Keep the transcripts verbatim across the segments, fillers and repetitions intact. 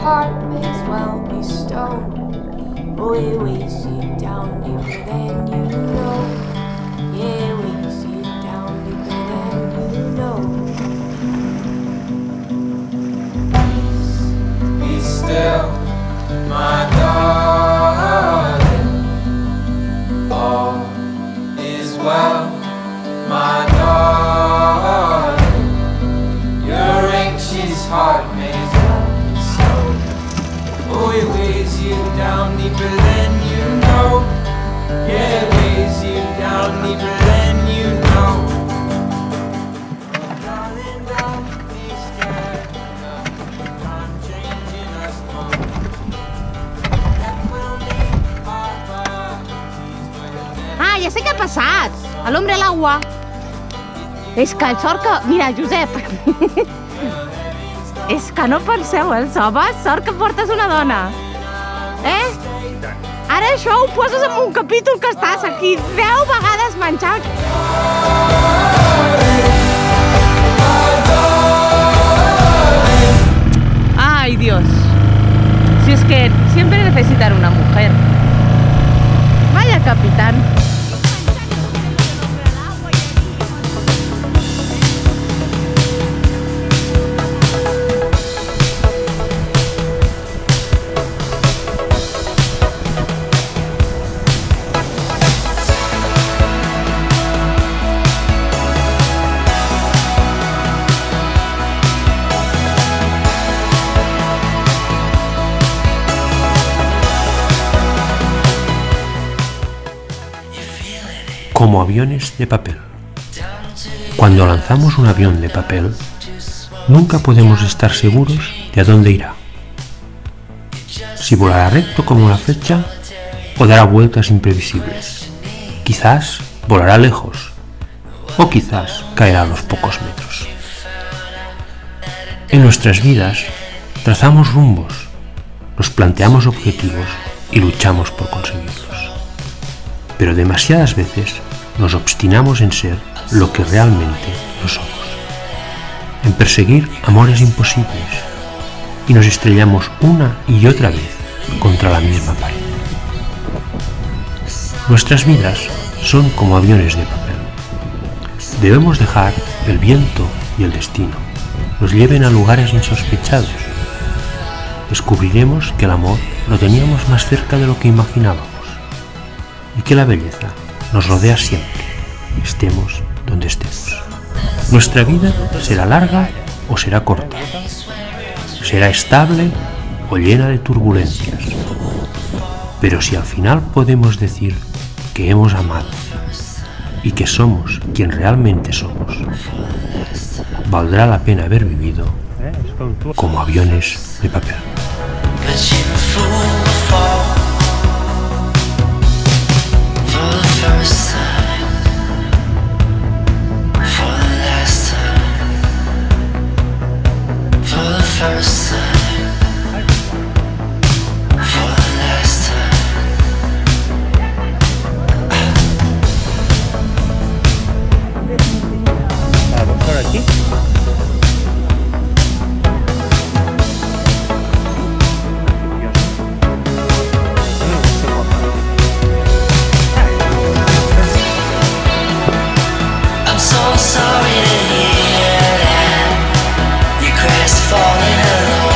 heart may as well be stone. Oh, it weighs you down deeper than you know. Yeah, it weighs you down deeper than you know. Peace, be still, my darling. All is well, my darling. Your anxious heart may as well be stone. Oh, it weighs you down deeper than you know. Yeah, it weighs you down deeper than you know. Darling, don't be scared of time changing us both. That will leave our bodies where they're Ah, ja sé què ha passat! A l'hombre a l'aigua. És que el sort que... Mira, Josep. És que no penseu, els homes, sort que portes una dona. Eh? Ara això ho poses en un capítol que estàs aquí deu vegades menjant. Ay, Dios. Si es que siempre necesitan una mujer. Vaya capitán. Como aviones de papel. Cuando lanzamos un avión de papel, nunca podemos estar seguros de a dónde irá. Si volará recto como una flecha o dará vueltas imprevisibles. Quizás volará lejos o quizás caerá a los pocos metros. En nuestras vidas trazamos rumbos, nos planteamos objetivos y luchamos por conseguirlos. Pero demasiadas veces nos obstinamos en ser lo que realmente no somos, en perseguir amores imposibles, y nos estrellamos una y otra vez contra la misma pared. Nuestras vidas son como aviones de papel. Debemos dejar que el viento y el destino nos lleven a lugares insospechados. Descubriremos que el amor lo teníamos más cerca de lo que imaginábamos, y que la belleza nos rodea siempre, estemos donde estemos. Nuestra vida será larga o será corta, será estable o llena de turbulencias, pero si al final podemos decir que hemos amado y que somos quien realmente somos, valdrá la pena haber vivido como aviones de papel. I'm so sorry to hear that you crashed falling alone.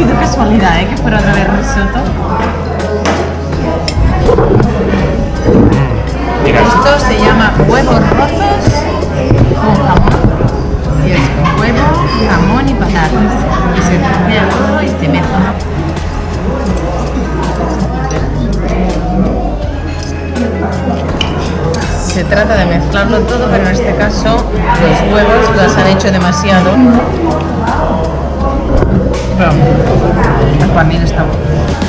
sido casualidad, ¿eh? Que fuera otra vez risotto. Mira. Esto se llama huevos rotos con jamón. Y es huevo, jamón y patatas. Y se trocea todo y se mezcla. Se trata de mezclarlo todo, pero en este caso los huevos los han hecho demasiado. Pero el pernil está bueno.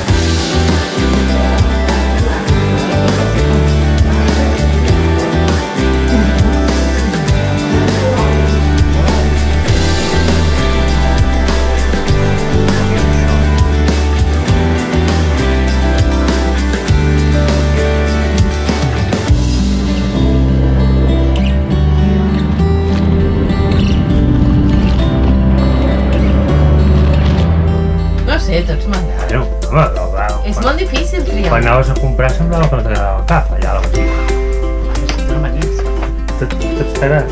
Tots m'agrada. Bueno, home, no, clar. És molt difícil triar. Quan anaves a comprar semblava que no t'agradava cap, allà a la botiga. Però magnífic. Tot, tot t'agrada.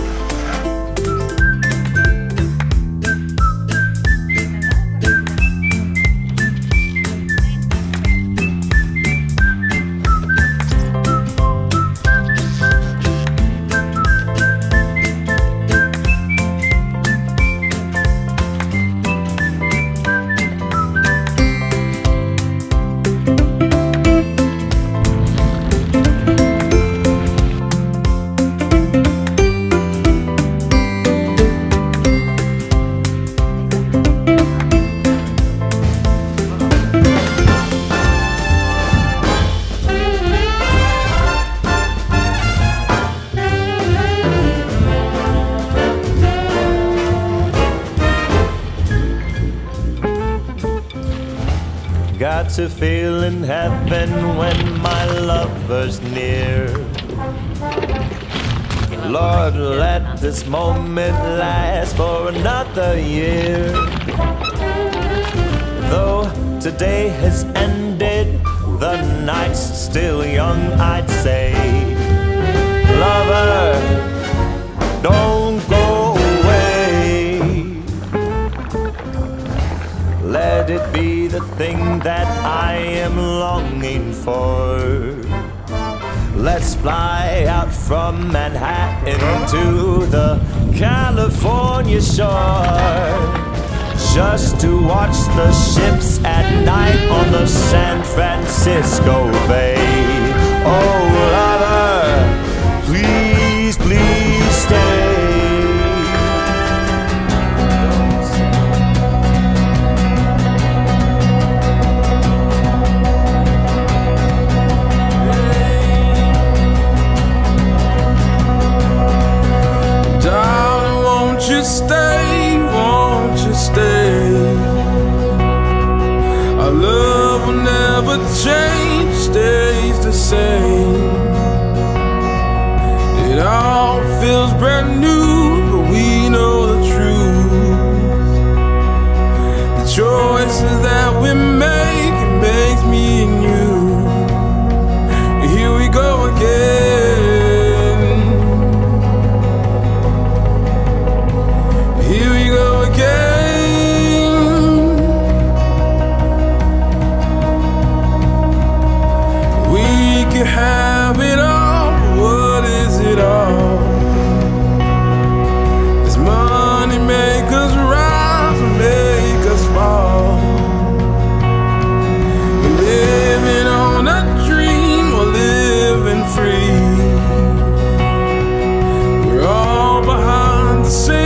Got to feel in heaven when my lover's near. Lord, let this moment last for another year. Though today has ended, the night's still young, I'd say. Lover, don't go away. Let it be the thing that I am longing for. Let's fly out from Manhattan to the California shore, just to watch the ships at night on the San Francisco Bay. Oh, lover, please, please stay. Stay, won't you stay? Our love will never change, stays the same. It all feels brand new, but we know the truth. The choices that we make, it makes me and you. Here we go again. Have it all, what is it all? Does money make us rise or make us fall? We're living on a dream or living free. We're all behind the scenes.